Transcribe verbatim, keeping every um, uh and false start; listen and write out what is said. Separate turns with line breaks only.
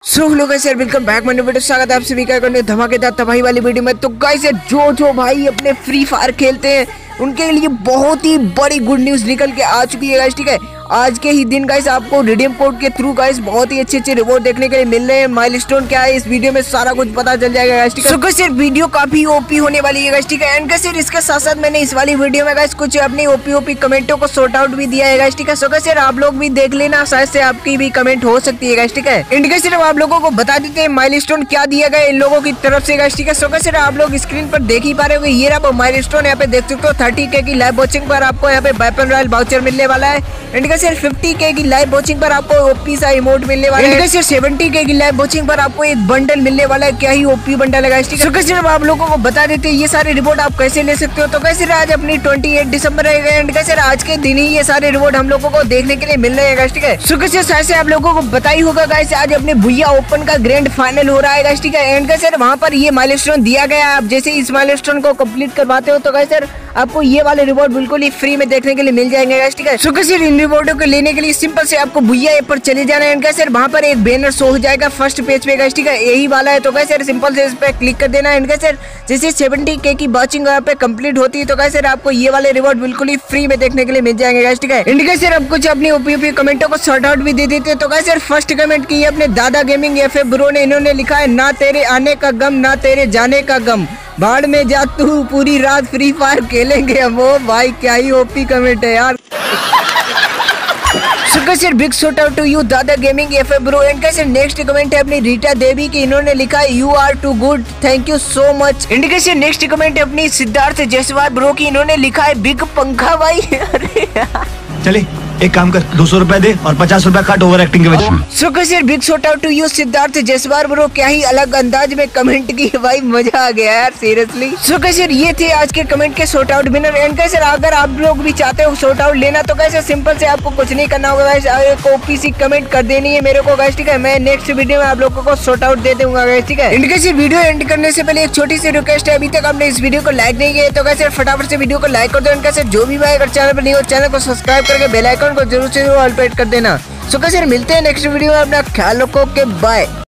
सो hello guys यार, welcome back my new video. स्वागत है आप सभी का करने धमाकेदार तबाही वाली वीडियो में। तो गाइस यार, जो जो भाई अपने फ्री फायर खेलते हैं उनके लिए बहुत ही बड़ी गुड न्यूज निकल के आ चुकी है गाइस। ठीक है, आज के ही दिन गाइस आपको रिडीम कोड के थ्रू गाइस बहुत ही अच्छे अच्छे रिवॉर्ड देखने के लिए मिल रहे हैं। माइलस्टोन क्या है इस वीडियो में सारा कुछ पता चल जाएगा गाइस। ठीक है, सो गाइस यार वीडियो काफी ओपी होने वाली है गाइस। ठीक है, एंड गाइस यार इसके साथ साथ मैंने इस वाली वीडियो में गाइस कुछ अपनी ओपी ओपी कमेंटों को सॉर्ट आउट भी दिया है गाइस। ठीक है, सो गाइस यार आप लोग भी देख लेना, शायद से आपकी भी कमेंट हो सकती है गाइस। ठीक है, एंड गाइस यार आप लोगों को बता देते हैं माइलस्टोन क्या दिया गया इन लोगों की तरफ से गाइस। ठीक है, सो गाइस यार आप लोग स्क्रीन पर देख ही पा रहे हो, ये रहा माइलस्टोन। यहाँ पे देख सकते हो थर्टी के की लाइव वॉचिंग पर आपको यहाँ पे वेपन रॉयल वाउचर मिलने वाला है। एंड गाइस यार फिफ्टी के की लाइव वॉचिंग पर आपको ओपी सा इमोट मिलने वाला है। गाइस यार सेवेंटी के की लाइव वॉचिंग पर आपको एक बंडल मिलने वाला है। क्या ही ओपी बंडल है गाइस। ठीक है, सो गाइस यार आप लोगों को बता देते हैं ये सारे रिवॉर्ड आप कैसे ले सकते हो। तो गाइस यार आज अपनी अट्ठाईस दिसंबर है एंड गाइस यार आज के दिन ही ये सारे रिवॉर्ड हम लोगों को देखने के लिए मिल रहे हैं गाइस। ठीक है, सो गाइस यार शायद से आप लोगों को पता ही होगा गाइस आज अपने भुइया ओपन का ग्रैंड फाइनल हो रहा है गाइस। ठीक है, एंड गाइस यार वहां पर ये माइलस्टोन दिया गया है। आप जैसे इस माइलस्टोन को कंप्लीट करवाते हो तो गाइस यार आपको ये वाले रिवॉर्ड बिल्कुल ही फ्री में देखने के लिए मिल जाएंगे गाइस। ठीक है, सो गाइस यार इन रिवॉर्डों को लेने के लिए सिंपल से आपको भुइया ऐप पर चले जाना है। गाइस यार वहां पर एक बैनर शो हो जाएगा फर्स्ट पेज पे गाइस। ठीक है, यही वाला है। तो गाइस यार सिंपल से इस पे क्लिक कर देना है। गाइस यार जैसे सेवेंटी के की वॉचिंग यहाँ पे कंप्लीट होती है तो गाइस यार आपको ये वाले रिवॉर्ड बिल्कुल ही फ्री में देखने के लिए मिल जाएंगे गाइस। ठीक है, एंड गाइस यार अब कुछ अपनी ओपी कमेंटों को सॉर्ट आउट भी दे देते हैं। तो गाइस यार फर्स्ट कमेंट की अपने दादा गेमिंग एफ ब्रो ने, इन्होंने लिखा है ना तेरे आने का गम ना तेरे जाने का गम, बाढ़ में जा तू पूरी रात फ्री फायर खेलेंगे हम। ओ भाई क्या ही ओपी कमेंट है यार। So guys, big shout out to you Dada gaming F bro. And guys next comment है अपनी रीटा देवी की, इन्होंने लिखा है you are too good, thank you so much. And guys next comment है अपनी सिद्धार्थ जयसवाल ब्रो की, इन्होंने लिखा है बिग पंखा भाई। अरे यार
चले एक काम कर, दो सौ रुपए दे और पचास रुपए काट ओवर एक्टिंग के वजह में।
So guys big shout out to you Siddharth Jaiswal bro, क्या ही अलग अंदाज में कमेंट की भाई, मजा आ गया यार सीरियसली। सो गाइस ये थे आज के कमेंट के shout out winner. And guys अगर आप लोग भी चाहते हो शॉट आउट लेना तो गाइस सिंपल से आपको कुछ नहीं करना होगा गाइस, एक ओपी सी कमेंट कर देनी है मेरे को गाइस। ठीक है, मैं नेक्स्ट वीडियो में आप लोगों को शॉट आउट दे दूंगा गाइस। ठीक है, एंड गाइस वीडियो एंड करने से पहले एक छोटी सी रिक्वेस्ट है, अभी तक आपने इस वीडियो को लाइक नहीं किया तो गाइस फटाफट से वीडियो को लाइक कर दो। एंड गाइस जो भी भाई अगर चैनल पर नहीं हो चैनल को सब्सक्राइब करके बेल आइकन को जरूर से ऑल पे कर देना। सो गाइस मिलते हैं नेक्स्ट वीडियो में, अपना ख्याल रखो के बाय।